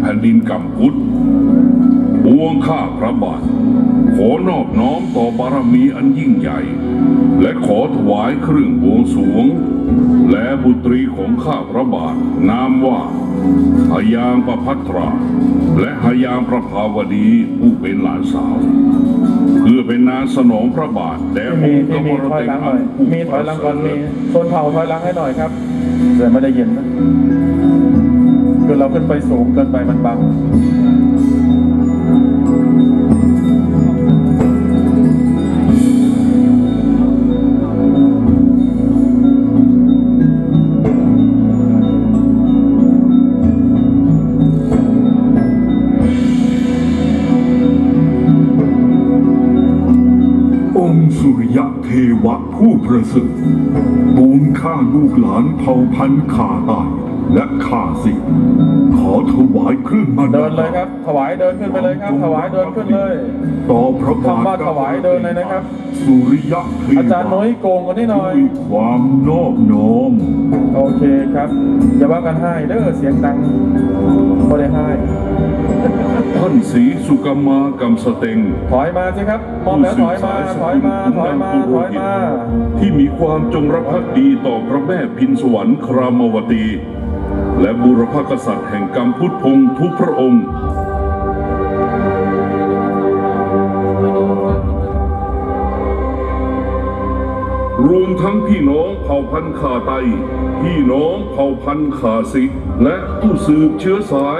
ผ่นดินกัมพูชาปวงข้าพระบาทขอนอบน้อมต่อบารมีอันยิ่งใหญ่และขอถวายเครื่องบวงสรวงและบุตรีของข้าพระบาทนามว่าหยางประภัตราและหยางประภาวดีผู้เป็นหลานสาวเพื่อเป็นนาสนองพระบาทแต่องค์กมลเต็งอันมีถอยหลังก่อนมีโซนเผาถอยหลังให้หน่อยครับแต่ไม่ได้เย็นนะคือเราขึ้นไปสูงเกินไปมันบังสุริยะเทวะผู้ประเสริฐปวงข้าลูกหลานเผ่าพันธุ์ข่าใต้และข่าสิงขอถวายเครื่องมันเดินเลยครับถวายเดินขึ้นไปเลยครับถวายเดินขึ้นเลยต่อพระบาทคำว่าถวายเดินเลยนะครับสุริยะเทวะอาจารย์น้อยโกงกันนิดหน่อยความนอบน้อมโอเคครับอย่าว่ากันให้เด้อเสียงดังไม่ได้ให้ท่านศรีสุกมากำสเต็งถอยมาสิครับมองแล้วถอยมาที่มีความจงรักภักดีต่อพระแม่พินสวรรค์ครามวตีและบูรพกษัตริย์แห่งกัมพูชพงศ์ทุกพระองค์รวมทั้งพี่น้องเผ่าพันธุ์ข่าไตพี่น้องเผ่าพันธุ์ข่าสิและผู้สืบเชื้อสาย